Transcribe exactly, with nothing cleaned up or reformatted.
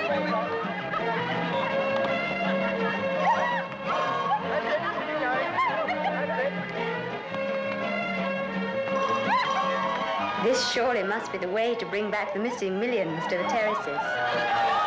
This surely must be the way to bring back the missing millions to the terraces.